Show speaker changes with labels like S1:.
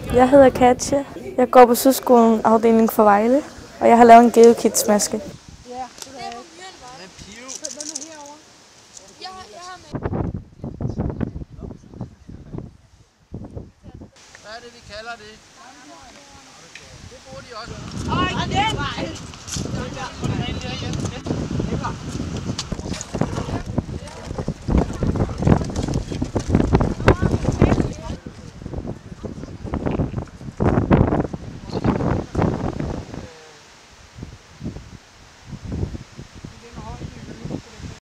S1: Jeg hedder Katja. Jeg går på Sydskolen afdeling for Vejle, og jeg har lavet en GeoKids-maske.
S2: Ja, det er
S3: Hvad er det, vi kalder det? Det bruger de også.